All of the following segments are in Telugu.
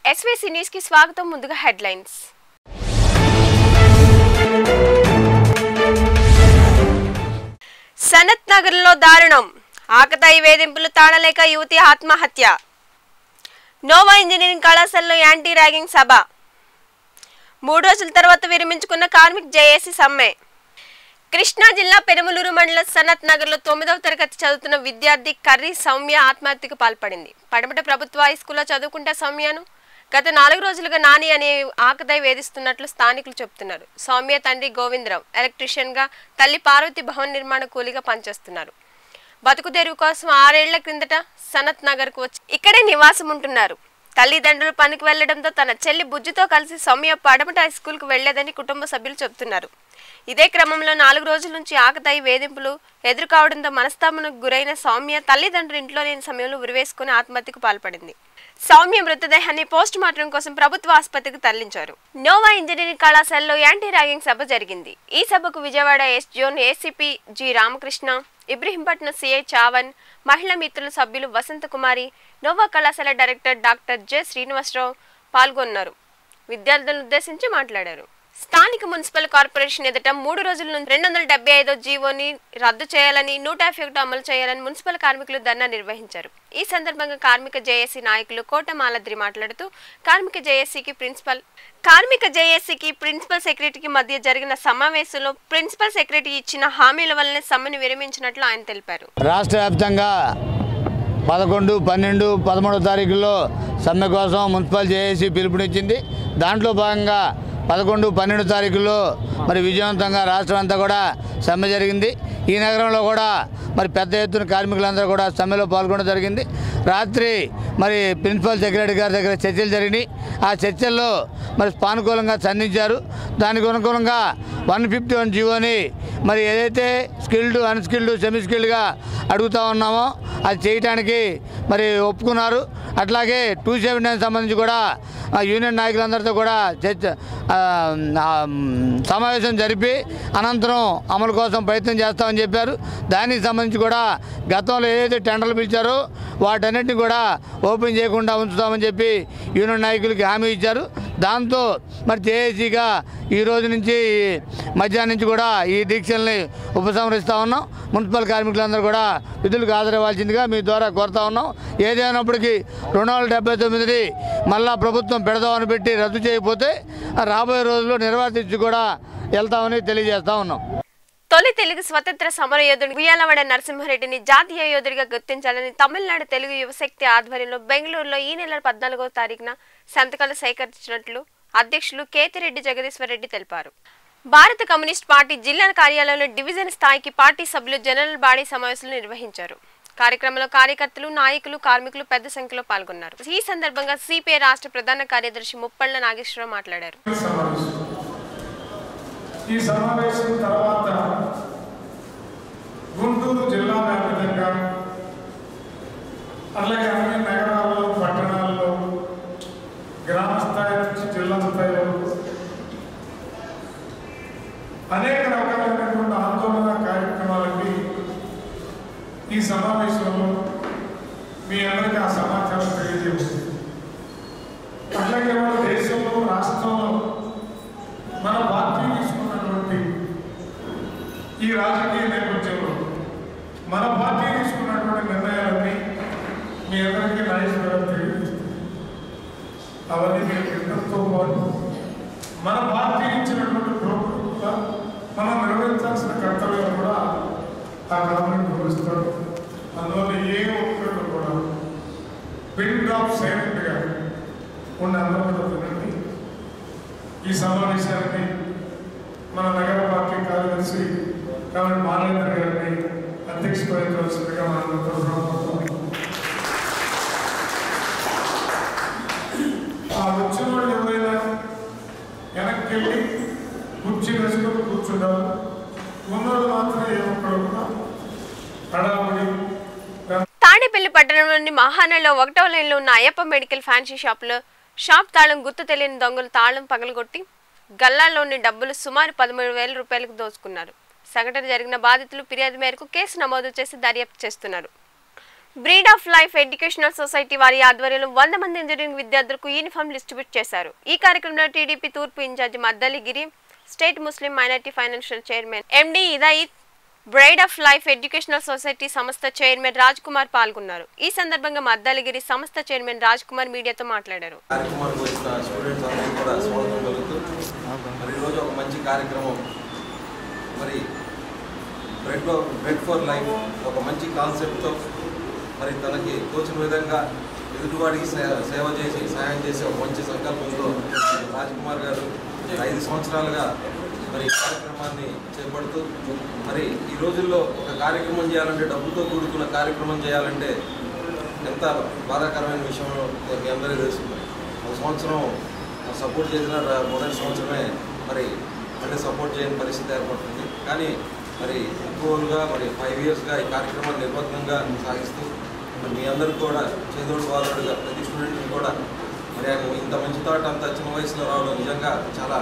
ఎస్వీసీ న్యూస్ కి స్వాగతం. ముందుగా హెడ్లైన్స్. సనత్ నగర్ లో దారుణం, ఆకతాయి వేధింపులు తాళలేక యువతి ఆత్మహత్య. నోవా ఇంజనీరింగ్ కళాశాలలో యాంటీ ర్యాగింగ్ సభ. 3 రోజుల తర్వాత విరమించుకున్న కార్మిక్ జేఏసీ సమ్మె. కృష్ణా జిల్లా పెనుమలూరు మండల సనత్ నగర్ లో 9వ తరగతి చదువుతున్న విద్యార్థి కర్రీ సౌమ్య ఆత్మహత్యకు పాల్పడింది. పడమట ప్రభుత్వ హై స్కూల్లో చదువుకుంటే సౌమ్యను గత 4 రోజులుగా నాని అనే ఆకతాయి వేధిస్తున్నట్లు స్థానికులు చెబుతున్నారు. సౌమ్య తండ్రి గోవిందరావు ఎలక్ట్రీషియన్ గా, తల్లి పార్వతి భవన నిర్మాణ కూలీగా పనిచేస్తున్నారు. బతుకు తెరువు కోసం 6 ఏళ్ల క్రిందట సనత్ నగర్ కు వచ్చి ఇక్కడే నివాసం ఉంటున్నారు. తల్లిదండ్రులు పనికి వెళ్లడంతో తన చెల్లి బుజ్జితో కలిసి సౌమ్య పడమట హై స్కూల్ కు వెళ్లేదని కుటుంబ సభ్యులు చెబుతున్నారు. ఇదే క్రమంలో 4 రోజుల నుంచి ఆకతాయి వేధింపులు ఎదుర్కోవడంతో మనస్తాపనకు గురైన సౌమ్య తల్లిదండ్రులు ఇంట్లో లేని సమయంలో ఉరివేసుకుని ఆత్మహత్యకు పాల్పడింది. సౌమ్య మృతదేహాన్ని పోస్ట్ మార్టం కోసం ప్రభుత్వ ఆసుపత్రికి తరలించారు. నోవా ఇంజనీరింగ్ కళాశాలలో యాంటీ ర్యాగింగ్ సభ జరిగింది. ఈ సభకు Vijayawada S zone ACP G Ramakrishna, Ibrahimpatnam CI Chavan, మహిళా మిత్రుల సభ్యులు వసంత కుమారి, నోవా కళాశాల డైరెక్టర్ డాక్టర్ జె శ్రీనివాసరావు పాల్గొన్నారు. విద్యార్థులను ఉద్దేశించి మాట్లాడారు. స్థానిక మున్సిపల్ కార్పొరేషన్ ఎదుట 3 రోజుల నుంచి 275వ జీవోని రద్దు చేయాలని, 151 అమలు చేయాలని మున్సిపల్ కార్మికులు ధర్నా నిర్వహించారు. ఈ సందర్భంగా కార్మిక జేఏసీ నాయకులు కోట మాలద్రి మాట్లాడుతూ కార్మిక జేఏసీకి ప్రిన్సిపల్ సెక్రటరీకి మధ్య జరిగిన సమావేశంలో ప్రిన్సిపల్ సెక్రటరీ ఇచ్చిన హామీల వల్లనే సమ్మెను విరమించినట్లు ఆయన తెలిపారు. రాష్ట్ర వ్యాప్తంగా 11, 12, 13 తారీఖుల్లో సమ్మె కోసం మున్సిపల్ జేఏసీ పిలుపునిచ్చింది. దాంట్లో భాగంగా 11, 12 తారీఖుల్లో మరి విజయవంతంగా రాష్ట్రం అంతా కూడా సమ్మె జరిగింది. ఈ నగరంలో కూడా మరి పెద్ద ఎత్తున కార్మికులందరూ కూడా సమ్మెలో పాల్గొనడం జరిగింది. రాత్రి మరి ప్రిన్సిపల్ సెక్రటరీ గారి దగ్గర చర్చలు జరిగినాయి. ఆ చర్చల్లో మరి సానుకూలంగా స్పందించారు. దానికి అనుకూలంగా 151 జీవోని మరి ఏదైతే స్కిల్డ్, అన్స్కిల్డ్, సెమీ స్కిల్డ్గా అడుగుతూ ఉన్నామో అది చేయడానికి మరి ఒప్పుకున్నారు. అట్లాగే 279 సంబంధించి కూడా యూనియన్ నాయకులందరితో కూడా సమావేశం జరిపి అనంతరం అమలు కోసం ప్రయత్నం చేస్తామని చెప్పారు. దానికి సంబంధించి కూడా గతంలో ఏదైతే టెండర్లు పిలిచారో వాటన్నిటిని కూడా ఓపెన్ చేయకుండా ఉంచుతామని చెప్పి యూనియన్ నాయకులకి హామీ ఇచ్చారు. దాంతో మరి జేఏసీగా ఈ రోజు నుంచి మధ్యాహ్నం నుంచి కూడా ఈ దీక్షల్ని ఉపసంహరిస్తూ ఉన్నాం. మున్సిపల్ కార్మికులందరూ కూడా విధులకు హాజరవ్వాల్సిందిగా మీ ద్వారా కోరుతా ఉన్నాం. ఏదైనప్పటికీ 279ని మళ్ళా ప్రభుత్వం పెడదామని పెట్టి రద్దు చేయకపోతే రాబోయే రోజుల్లో నిర్వర్తించి కూడా వెళ్తామని తెలియజేస్తా ఉన్నాం. తొలి తెలుగు స్వతంత్ర సమర యోధుడు ఉయ్యాలవాడ నరసింహారెడ్డిని జాతీయ యోధుడిగా గుర్తించాలని తమిళనాడు తెలుగు యువశక్తి ఆధ్వర్యంలో బెంగళూరులో ఈ నెల 14వ తారీఖున సంతకాలు సేకరించినట్లు అధ్యక్షులు కేతిరెడ్డి జగదీశ్వర్ రెడ్డి తెలిపారు. భారత కమ్యూనిస్ట్ పార్టీ జిల్లా కార్యాలయంలో డివిజన్ స్థాయికి పార్టీ సభ్యులు జనరల్ బాడీ సమావేశాలు నిర్వహించారు. కార్యక్రమంలో కార్యకర్తలు, నాయకులు, కార్మికులు పెద్ద సంఖ్యలో పాల్గొన్నారు. ఈ సందర్భంగా సిపిఐ రాష్ట్ర ప్రధాన కార్యదర్శి ముప్పళ్ళ నాగేశ్వరరావు మాట్లాడారు. ఈ సమావేశం తర్వాత గుంటూరు జిల్లా వ్యాప్తంగా అలాగే అన్ని నగరాల్లో, పట్టణాల్లో, గ్రామ స్థాయి నుంచి జిల్లా స్థాయి వరకు అనేక రకాలైనటువంటి ఆందోళన కార్యక్రమాలకి ఈ సమావేశంలో మీ అందరికీ ఆ సమాచారం తెలియజేస్తుంది. అట్లాగే మన దేశంలో, రాష్ట్రంలో మన పార్టీ తీసుకున్నటువంటి ఈ రాజకీయ నేపథ్యంలో మన పార్టీ తీసుకున్నటువంటి నిర్ణయాలన్నీ మీ అందరికీ నాయకులుగా తెలియజేస్తుంది. అవన్నీ మీరు ఇద్దరితో పాటు మన పార్టీ ఇచ్చినటువంటి ప్రోగ్రాంగా మనం నిర్వహించాల్సిన కర్తవ్యం కూడా ఆ గవర్నమెంట్ నిర్వహిస్తారు. అందువల్ల ఏ ఒక్కరు కూడా బిల్డ్ ఆఫ్ సైలెంట్గా ఉన్న అందరూ వినండి. ఈ సమావేశానికి మన నగర పార్టీ కార్యదర్శి కాబట్టి మాలేంద్ర గారిని అధ్యక్ష వహించవలసిందిగా ఆ వచ్చిన వాళ్ళు ఎవరైనా వెనక్కి వెళ్ళి కుర్చీ వేసుకొని కూర్చుంటారు. ఉన్నోళ్ళు మాత్రమే ఏమొక్కడు కూడా హడావుడి. తాడేపల్లి పట్టణంలోని మహానలో 1వ లైన్లో ఉన్న అయ్యప్ప మెడికల్ ఫ్యాన్సీ షాప్లో షాప్ తాళం గుర్తు తెలియని దొంగలు తాళం పగలగొట్టి గల్లాల్లోని డబ్బులు సుమారు 13,000 రూపాయలకు దోచుకున్నారు. సంఘటన జరిగిన బాధితులు ఫిర్యాదు మేరకు కేసు నమోదు చేసి దర్యాప్తు చేస్తున్నారు. Bread of life educational society వారి ఆధ్వర్యంలో 100 మంది ఇంజనీరింగ్ విద్యార్థులకు యూనిఫామ్ డిస్ట్రిబ్యూట్ చేశారు. ఈ కార్యక్రమంలో టీడీపీ తూర్పు incharge Maddaligiri, state Muslim minority financial chairman MD ఇదాయిత్, bride of life educational society సంస్థ చైర్మన్ రాజ్ కుమార్ పాల్గొన్నారు. ఈ సందర్భంగా మద్దలిగిరి సంస్థ చైర్మన్ రాజ్ కుమార్ మీడియాతో మాట్లాడారు. బ్రెడ్ ఫర్ లైఫ్ ఒక మంచి కాన్సెప్ట్తో మరి తనకి తోచిన విధంగా ఎదుటివాడికి సేవ చేసి సహాయం చేసే ఒక మంచి సంకల్పంతో రాజ్ కుమార్ గారు 5 సంవత్సరాలుగా మరి కార్యక్రమాన్ని చేపడుతూ మరి ఈ రోజుల్లో ఒక కార్యక్రమం చేయాలంటే డబ్బుతో కూడుకున్న కార్యక్రమం చేయాలంటే ఎంత బాధాకరమైన విషయం మీ అందరికీ తెలుస్తుంది. ఒక సంవత్సరం సపోర్ట్ చేసిన మొదటి సంవత్సరమే మరి మళ్ళీ సపోర్ట్ చేయని పరిస్థితి ఏర్పడుతుంది. కానీ మరి ఎక్కువగా మరి 5 ఇయర్స్గా ఈ కార్యక్రమాన్ని నిర్బంధంగా సాగిస్తూ మరి మీ అందరికీ కూడా చేదోడు వాదోడుగా ప్రతి స్టూడెంట్ని కూడా మరి ఆయన ఇంత మంచి తాట అంత చిన్న వయసులో రావడం నిజంగా చాలా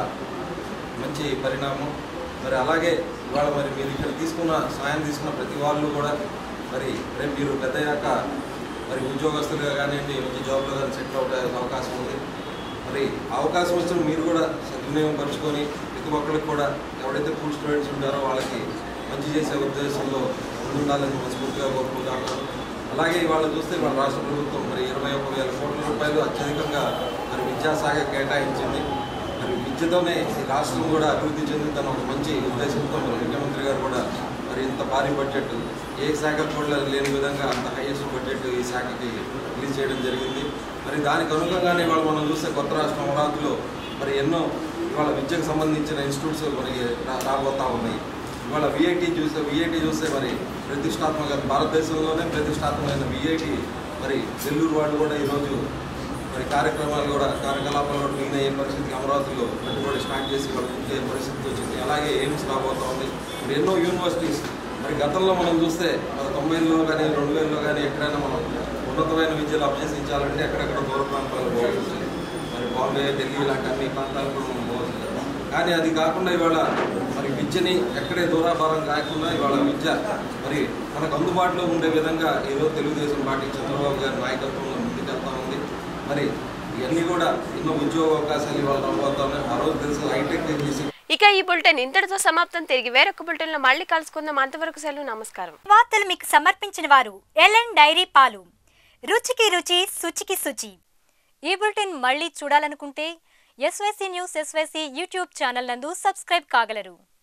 మంచి పరిణామం. మరి అలాగే ఇవాళ మరి మీరు ఇక్కడ సాయం తీసుకున్న ప్రతి వాళ్ళు కూడా మరి రేపు మీరు పెద్దయ్యాక మరి ఉద్యోగస్తులుగా కానివ్వండి మంచి జాబ్లో కానీ సెటిల్ అవే అవకాశం ఉంది. మరి అవకాశం వచ్చిన మీరు కూడా సద్వినియోగం పరుచుకొని ప్రతి ఒక్కరికి కూడా ఎవరైతే పూర్ స్టూడెంట్స్ ఉంటారో వాళ్ళకి మంచి చేసే ఉద్దేశంలో ముందుండాలని మనస్ఫూర్తిగా కోరుకుంటున్నాను. అలాగే ఇవాళ చూస్తే ఇవాళ రాష్ట్ర ప్రభుత్వం మరి 21,000 కోట్ల రూపాయలు అత్యధికంగా మరి విద్యాశాఖ కేటాయించింది. మరి విద్యతోనే ఈ రాష్ట్రం కూడా అభివృద్ధి చెందుతున్న ఒక మంచి ఉద్దేశంతో మరి ముఖ్యమంత్రి గారు కూడా మరి ఇంత భారీ బడ్జెట్ ఏ శాఖ కూడా లేని విధంగా అంత హైయెస్ట్ బడ్జెట్ ఈ శాఖకి రిలీజ్ చేయడం జరిగింది. మరి దానికి అనుగుణంగానే ఇవాళ మనం చూస్తే కొత్త రాష్ట్రం అమరావతిలో మరి ఎన్నో ఇవాళ విద్యకు సంబంధించిన ఇన్స్టిట్యూట్స్ మనకి రాబోతూ ఉన్నాయి. ఇవాళ విఐటి చూస్తే మరి ప్రతిష్టాత్మక భారతదేశంలోనే ప్రతిష్టాత్మకమైన విఐటి మరి నెల్లూరు వాళ్ళు కూడా ఈరోజు మరి కార్యక్రపాలు కూడా క్లీన్ అయ్యే పరిస్థితికి అమరావతిలో పెట్టుబడి స్టార్ట్ చేసి వాళ్ళు పూర్తి పరిస్థితి వచ్చింది. అలాగే ఎయిమ్స్ రాబోతూ ఉంది. మరి ఎన్నో యూనివర్సిటీస్ మరి గతంలో మనం చూస్తే 90లో కానీ 2000లో కానీ ఎక్కడైనా మనం ఉన్నతమైన విద్యలు అభ్యసించాలంటే ఎక్కడెక్కడ దూర ప్రాంతాలకు పోవాల్సి మరి బాంబే, ఢిల్లీ ఇలాంటి అన్ని ప్రాంతాలకు కూడా మనం పోవాల్సింది. కానీ అది కాకుండా ఇవాళ మరి విద్యని ఎక్కడే దూరాభారం కాకుండా ఇవాళ విద్య మరి మనకు అందుబాటులో ఉండే విధంగా ఏదో తెలుగుదేశం పార్టీ చంద్రబాబు గారి నాయకత్వంలో ముందుకెళ్తా ఉంది. మరి ఇవన్నీ కూడా ఎన్నో ఉద్యోగ అవకాశాలు ఇవాళ రాబోతున్నాయి. ఆ రోజు తెలుసు హైటెక్ చేసి. ఇక ఈ బులెటిన్ ఇంతటితో సమాప్తం. తిరిగి వేరొక బులెటిన్ లో మళ్ళీ కలుసుకుందాం. అంతవరకు సెలవు, నమస్కారం. వార్తలు మీకు సమర్పించిన వారు ఎల్ఎన్ డైరీ పాలు, రుచికి రుచి, శుచికి శుచి. ఈ బులెటిన్ మళ్ళీ చూడాలనుకుంటే SYC news SYC YouTube channel నందు సబ్స్క్రైబ్ కాగలరు.